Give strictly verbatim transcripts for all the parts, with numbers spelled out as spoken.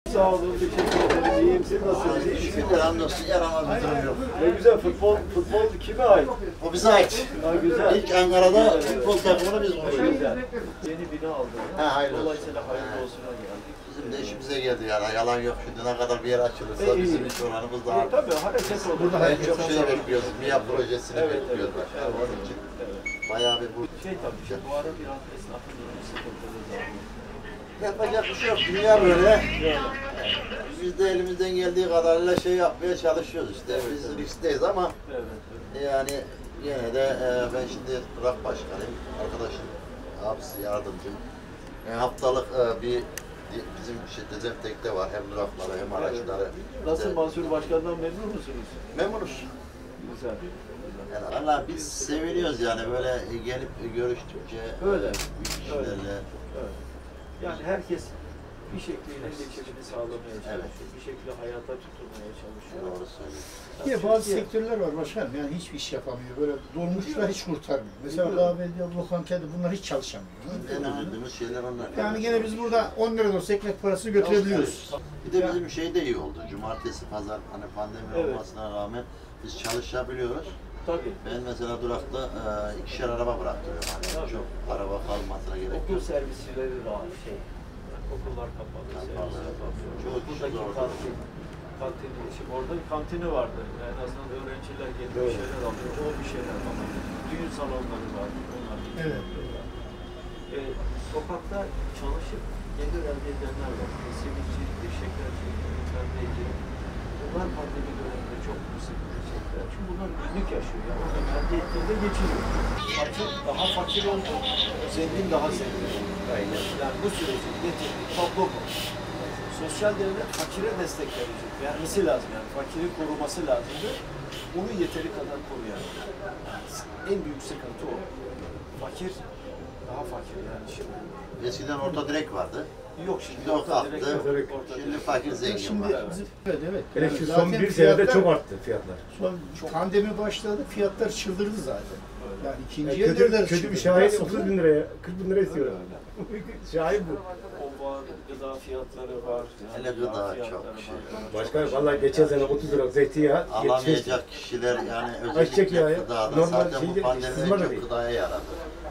Sağ olun, teşekkür ederim. İyiyim, siz nasılsınız? İyi misiniz? Şükürler hamdolsun, yaramaz bir durum yok. Ne güzel, futbol, futbol kime ait? O bize ait. Ha, güzel. İlk Ankara'da futbol takımını biz kuruyoruz. Güzel. Yeni bina aldık. Ha, hayırlı olsun. Dolayısıyla hayırlı olsuna geldik. Bizim de işimize geldi yani, yalan yok. Şimdi ne kadar bir yer açılırsa E, bizim iyi. iş oranımız E, daha. tabii hareket olur. Burada en çok şey bekliyoruz, MİA projesini Evet, evet, bekliyoruz. evet, Yani onun için bayağı bir bu. Şey tabii, şey, bu ara biraz esnafın durumu sıkıntılı zaten. Yapacak bir şey yok, dünya böyle. Biz de elimizden geldiği kadarıyla şey yapmaya çalışıyoruz işte. Biz riskteyiz ama Evet, evet. yani yine de e, ben şimdi durak başkanıyım. Arkadaşım, abisi, yardımcım. E, haftalık e, bir bizim işte Dezenfekte var. Hem durakları hem araçları. Nasıl İşte, Mansur Başkan'dan memnun musunuz? memnunuz. Güzel. Yani valla biz seviniyoruz yani böyle gelip görüştükçe Öyle. büyük kişilerle. Evet. Yani herkes bir şekilde geçimini sağlamaya çalışıyor. Evet. Bir şekilde hayata tutunmaya çalışıyor. Doğru söylüyorsun. Yine bazı sektörler var başkanım, yani hiçbir iş yapamıyor. Böyle dolmuşlar hiç kurtarmıyor. Mesela kahvede, lokantada bunlar hiç çalışamıyor. En üzüldüğümüz şeyler onlar. Yani gene biz burada on lira da olsa ekmek parasını götürebiliyoruz. Bir de bizim şey de iyi oldu. Cumartesi, pazar hani pandemi Evet. olmasına rağmen biz çalışabiliyoruz. Tabii. Ben mesela durakta e, ikişer araba bıraktırıyorum. Hani Tabii. çok araba kalmasına gerek Okul yok. servisleri var şey. Okullar kapalı. Kapalı. servisler kapalı. Çoğu kişi Buradaki de orada. kantin. Kantini, şimdi orada bir kantini vardı. En azından öğrenciler gelip bir şeyler alıyor. O bir şeyler ama düğün salonları var. Onlar bir şey Evet. yapıyorlar. E, sokakta çalışıp gelir elde edenler var. Simitçi, şekerci, köfteci. Bunlar pandemi döneminde çok sıkıntı çektiler. Çünkü bunlar günlük yaşıyor. Yani orada kendi ettiğinde geçiniyor. Fakir daha fakir oldu. Zengin daha zengin oldu. Yani bu sürecin getirdiği tablo bu. Sosyal devlet fakire destek verecek. Vermesi lazım yani. Fakiri koruması lazımdı. Onu yeteri kadar koruyamıyor. Yani en büyük sıkıntı o. Fakir daha fakir yani şimdi. Eskiden orta direk vardı. Yok şimdi Şimdi o orta direkt kalktı. yok. Orta Şimdi direkt. fakir zengin Şimdi var. bizim, evet evet. Hele Yani şu zaten son bir senede fiyatlar- çok arttı fiyatlar. Son pandemi başladı, fiyatlar çıldırdı zaten. Yani Yani ikinciye kötü, döner kötü bir çıldırdı. şahin Nasıl? otuz bin liraya, kırk bin lira istiyor. Şahin bu. O var, gıda fiyatları var. Hele yani gıda fiyatları çok var. şey. Başkan vallahi geçen sene otuz lira zeytinyağı yetmiş beş. Alamayacak kişiler yani Ayçiçek yağı, özellikle gıdada normal zaten bu şeyde, pandemi sızma da çok değil. gıdaya yaradı.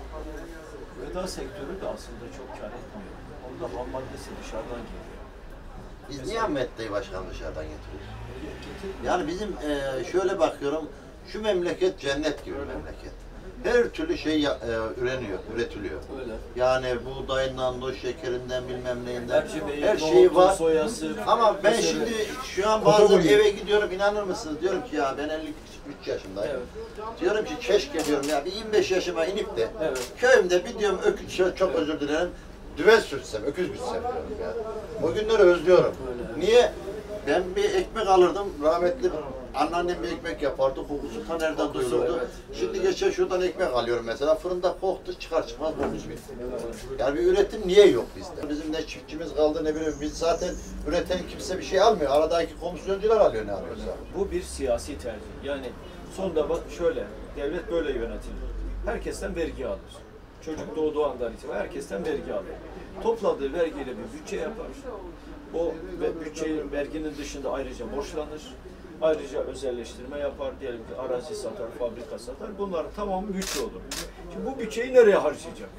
Gıda sektörü de aslında çok kar etmiyor. Onda ham maddesi dışarıdan geliyor. Biz niye Ahmet Bey Başkan dışarıdan getiriyoruz? Getir- Yani bizim e, şöyle bakıyorum, şu memleket cennet gibi bir memleket. Her türlü şey ya- e, üreniyor, üretiliyor. Öyle. Yani buğdayından, loş şekerinden, bilmem neyinden, Mercimeği, her nohutu, şeyi var. soyası. Ama ben Mesela- şimdi şu an bazen eve gidiyorum, inanır mısınız? Diyorum ki ya ben elli üç yaşındayım. Evet. Diyorum ki keşke diyorum ya bir yirmi beş yaşıma inip de Evet. köyümde bir diyorum öküz, çok çok özür dilerim, düve sürtsem, öküz bitsem diyorum ya. O günleri özlüyorum. Öyle. Niye? Ben bir ekmek alırdım, rahmetli anneannem bir ekmek yapardı, kokusu ta nereden Kokusu, duyulurdu. evet. Şimdi geçen şuradan ekmek alıyorum mesela, fırında koktu, çıkar çıkmaz bozmuş bitti. Yani bir üretim niye yok bizde? Bizim ne çiftçimiz kaldı ne bileyim, biz zaten üreten kimse bir şey almıyor. Aradaki komisyoncular alıyor ne alıyorsa. Bu bir siyasi tercih. Yani sonunda bak şöyle, devlet böyle yönetilir. Herkesten vergi alır. Çocuk doğduğu andan itibaren herkesten vergi alır. Topladığı vergiyle bir bütçe yapar. O ve bütçenin verginin dışında ayrıca borçlanır. Ayrıca özelleştirme yapar. Diyelim ki arazi satar, fabrika satar. Bunların tamamı bütçe olur. Şimdi bu bütçeyi nereye harcayacak?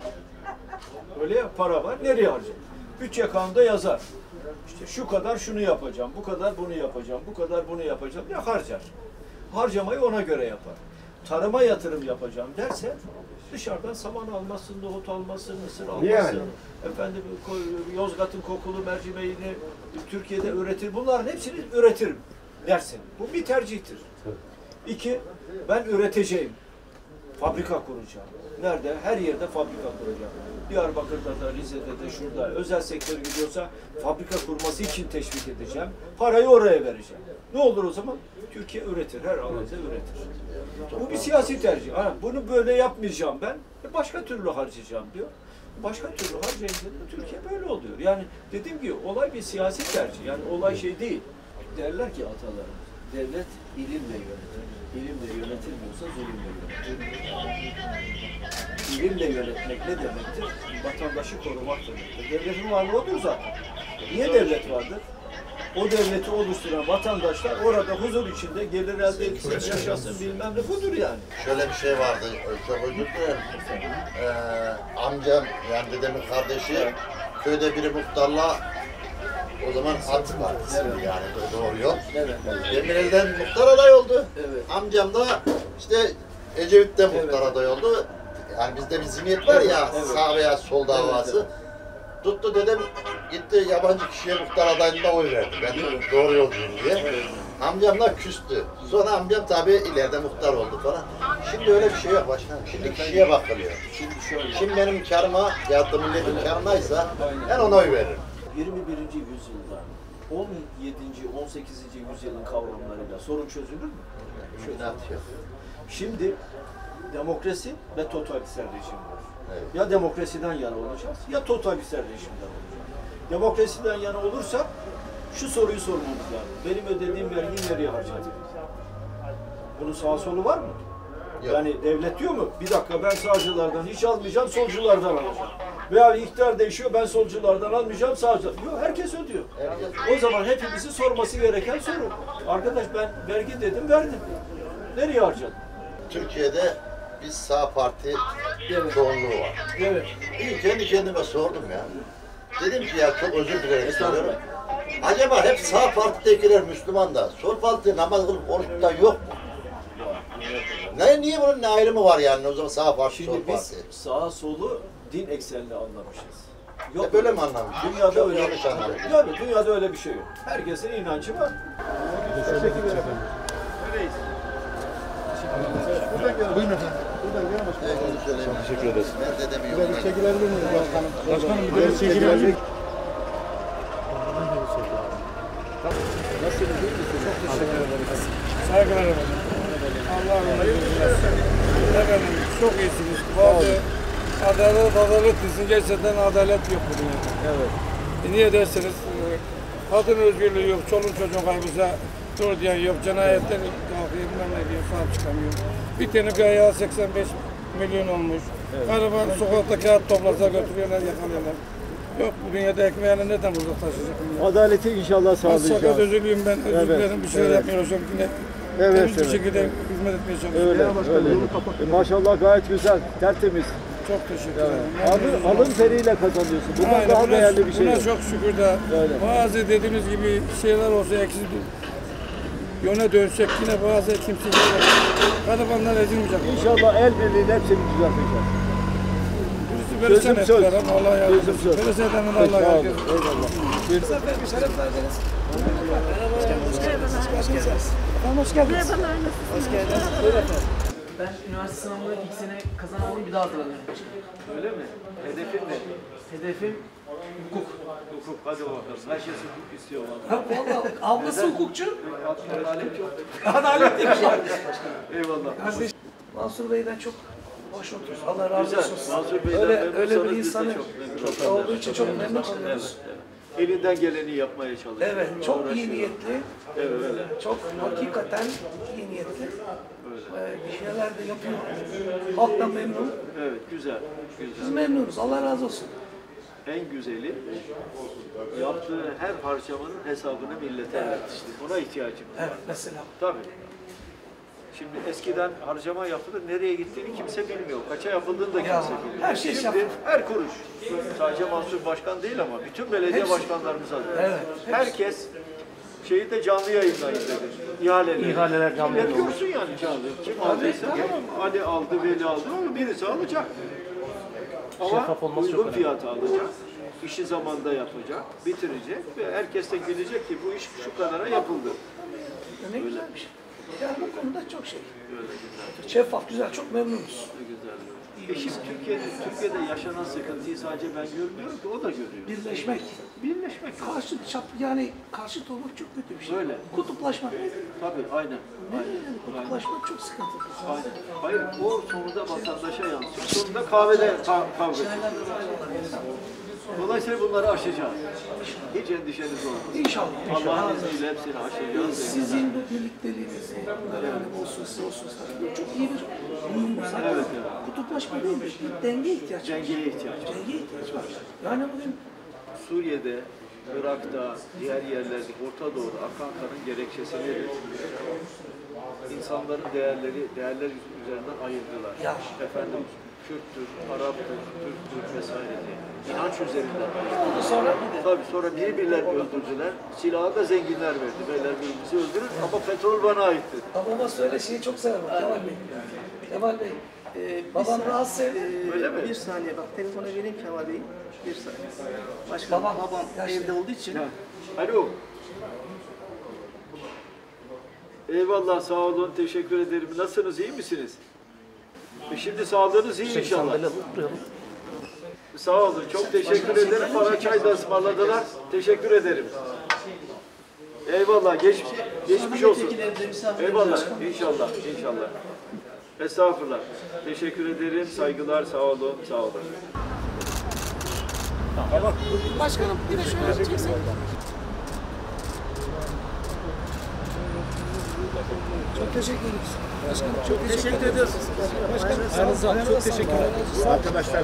Öyle ya, para var, nereye harcayacak? Bütçe kanunda yazar. İşte şu kadar şunu yapacağım, bu kadar bunu yapacağım, bu kadar bunu yapacağım diye harcar. Harcamayı ona göre yapar. Tarıma yatırım yapacağım derse dışarıdan saman almasın, nohut almasın, mısır almasın. Yani. Efendim Yozgat'ın kokulu mercimeğini Türkiye'de üretir. Bunların hepsini üretirim dersin. Bu bir tercihtir. İki, ben üreteceğim. Fabrika kuracağım. Nerede? Her yerde fabrika kuracağım. Diyarbakır'da da, Rize'de de, şurada. Özel sektör gidiyorsa fabrika kurması için teşvik edeceğim. Parayı oraya vereceğim. Ne olur o zaman? Türkiye üretir. Her alanda üretir. Bu bir siyasi tercih. Ha, bunu böyle yapmayacağım ben. Başka türlü harcayacağım diyor. Başka türlü harcayınca da Türkiye böyle oluyor. Yani dediğim gibi olay bir siyasi tercih. Yani olay şey değil. Derler ki atalarım, devlet ilimle yönetir. İlimle yönetilmiyorsa zulümle yönetir. İlimle yönetmek ne demektir? Vatandaşı korumak demektir. Devletin varlığı odur zaten. Niye devlet vardır? O devleti oluşturan vatandaşlar orada huzur içinde gelir elde etsin, yaşasın bilmem ne budur yani. Şöyle bir şey vardı, çok özür dilerim. Ee, amcam, yani dedemin kardeşi, köyde biri muhtarla, o zaman at partisi yani doğru yol. Evet. Demirel'den muhtar aday oldu. Evet. Amcam da işte Ecevit'ten muhtar Evet. aday oldu. Yani bizde bir zihniyet var ya, Evet. sağ veya sol davası. Evet, Tuttu dedem, gitti yabancı kişiye muhtar adaylığına oy verdi. Ben doğru yolcuyum diye. Evet. Amcamla küstü. Sonra amcam tabii ileride muhtar oldu falan. Şimdi öyle bir şey yok başkanım. Şimdi kişiye bakılıyor. Şimdi şöyle. Şimdi benim karıma, ya da milletin karınaysa ben ona oy veririm. yirmi birinci yüzyılda on yedinci on sekizinci yüzyılın kavramlarıyla sorun çözülür mü? Şunat yok. Şimdi demokrasi ve totaliter rejim var. Evet. Ya demokrasiden yana olacağız ya totaliter rejimden olacağız. Demokrasiden yana olursak şu soruyu sormamız lazım. Benim ödediğim vergiyi nereye harcadım? Bunun sağ solu var mı? Yok. Yani devlet diyor mu? Bir dakika ben sağcılardan hiç almayacağım, solculardan alacağım. Veya iktidar değişiyor, ben solculardan almayacağım, sağcılardan. Yok, herkes ödüyor. Herkes- O zaman hepimizin sorması gereken soru. Arkadaş ben vergi dedim, verdim. Nereye harcadım? Türkiye'de biz sağ parti Evet. çoğunluğu var. Evet. İyi kendi kendime sordum ya. Dedim ki ya çok özür dilerim Estağfurullah. soruyorum. Acaba hep sağ partidekiler Müslüman da sol partide namaz kılıp oruç tutan yok mu? Ne, niye bunun ne ayrımı var yani o zaman sağ parti, sol Şimdi biz parti? sağa solu din eksenli anlamışız. Hep öyle mi anlamışız? Dünyada Çok öyle. yanlış anlamışız. Tabii dünyada öyle bir şey yok. Herkesin inancı var. Teşekkür ederim. Öyleyiz. Buyurun efendim. Buradan gel başkanım. Evet, onu söyleyeyim. Teşekkür ederiz. Ben dedemi Burada bir yok. çekilebilir miyiz başkanım? Başkanım bir de bir çekilebilir miyim? Nasılsınız? İyi misiniz? Çok teşekkür ederim. Saygılar efendim. Allah razı olsun. Efendim çok iyisiniz. Bazı adalet adalet desin gerçekten adalet yok bu dünyada. Evet. E niye derseniz e, kadın özgürlüğü yok, çoluk çocuğun kaybıza dur diyen yok, cinayetler kalkıyor, bilmem ne diyor, sahip çıkamıyor. Bir tane ayağı seksen beş milyon olmuş. Evet. Gariban sokakta kağıt toplasa götürüyorlar, yakalıyorlar. Yok bu dünyada ekmeğini neden burada taşıyacak? Adaleti inşallah Az sakat sağlayacağız. özürlüyüm ben, özür Evet, dilerim bir şeyler evet. yapmıyorum. Şimdi yine Evet, temiz bir evet. şekilde hizmet etmeye çalışıyorum. Öyle, öyle. E, maşallah gayet güzel, tertemiz. Çok teşekkür Yani, ederim. alın, Memnunum. alın teriyle kazanıyorsun. Bundan Aynen, daha buna, değerli bir şey buna yok. çok şükür de Öyle. bazı dediğimiz gibi şeyler olsa eksik yöne dönsek yine bazı kimseler garibanlar ezilmeyecek. İnşallah el birliğiyle hepsini düzelteceğiz. Birisi perişan Sözüm söz. ettiler ama Allah yardım Sözüm etsin. söz. Perişan edenin Sağ Allah olun. yardım etsin. Eyvallah. Bu sefer bir şeref verdiniz. Merhabalar, nasılsınız? Ben üniversite sınavında ilk sene kazanamadım, bir daha hazırlanıyorum. Öyle mi? Hedefin ne? Hedefim hukuk. Hukuk. Hadi bakalım. Herkes hukuk istiyor valla. Ha vallahi ablası hukukçu. Adalet yok. Adalet demiş. Eyvallah. Kardeş Mansur Bey'den çok hoş oturuyoruz. Allah razı Güzel. olsun. Mansur Bey'den öyle memnun öyle bir olsanız biz de insanı çok memnun olduğu için çok memnun kalıyoruz. Evet. Elinden geleni yapmaya çalışıyor. Evet, çok iyi Uğraşıyor. niyetli. Evet öyle. Çok hakikaten iyi niyetli. Ee, bir şeyler de yapıyor. Halktan memnun. Evet güzel. Biz Güzel. memnunuz. Allah razı olsun. En güzeli yaptığı her harcamanın hesabını millete vermiştir. Buna ihtiyacımız var. Evet, mesela. Tabii. Şimdi eskiden harcama yapılır, nereye gittiğini kimse bilmiyor. Kaça yapıldığını da kimse Ya, bilmiyor. her şey Şimdi yapılır. her kuruş. Sadece Mansur Başkan değil ama bütün belediye Hepsi. başkanlarımız alıyor. Evet, hepsi. Herkes şeyi de canlı yayınlayın dedi. İhaleleri. İhaleler canlı yayın. Görsün yani canlı. Kim aldıysa Ali aldı, Veli aldı ama birisi alacak. Ama uygun fiyatı alacak. İşi zamanda yapacak, bitirecek ve herkes de bilecek ki bu iş şu kadara yapıldı. Ne güzelmiş. Yani bu konuda çok şey. Şeffaf, güzel, çok memnunuz. Ne güzel. E şimdi Türkiye'de, Türkiye'de yaşanan sıkıntıyı sadece ben görmüyorum ki o da görüyor. Birleşmek. Birleşmek. Karşı çap yani karşıt olmak çok kötü bir şey. Öyle. Kutuplaşmak. Ne Tabii aynen. Aynen. yani kutuplaşmak çok sıkıntılı. Aynen. Hayır o sonunda vatandaşa yansıyor. Sonunda kahvede ka kavga ediyor. Dolayısıyla bunları aşacağız. Hiç endişeniz olmasın. İnşallah. Allah'ın izniyle hepsini aşacağız. Sizin bu birlikteliğinizi, yani olsun, size olsun, size çok iyi bir uyum var. Evet, evet. Kutuplaşma değil, bir denge ihtiyaç var. Dengeye ihtiyaç var. Denge ihtiyaç var. Yani bugün Suriye'de Irak'ta, diğer yerlerde, Orta Doğu'da akan kanın gerekçesi nedir? İnsanların değerleri, değerler üzerinden ayırdılar. Ya. Efendim, Kürttür, Arap'tır, Türktür vesaire diye. İnanç üzerinden. Ondan sonra Tabii sonra birbirlerini öldürdüler. Silahı da zenginler verdi. Beyler birbirimizi öldürür ama petrol bana aitti. babama söyle şeyi çok sever Kemal Bey. Kemal Bey, Ee, babam bir, rahatsız sevdi. Öyle mi? bir saniye bak telefonu vereyim Kemal Bey. Bir saniye. Başkanım Babam, babam yaşlı. evde olduğu için Ha. Alo. Eyvallah, sağ olun, teşekkür ederim. Nasılsınız, iyi misiniz? E şimdi sağlığınız iyi inşallah. sandalye alıp duralım. Sağ olun, çok teşekkür ederim. Bana çay da ısmarladılar. Teşekkür ederim. Eyvallah, geç, geçmiş olsun. Milletvekillerimize, misafirlerimize Eyvallah, başkanım. inşallah, inşallah. Estağfurullah. Teşekkür ederim, saygılar, sağ olun, sağ olun. Başkanım bir de şöyle çeksin. Çok teşekkür ederiz. Başkanım çok teşekkür, ederiz. Başkanım, çok teşekkür ederiz. Arkadaşlar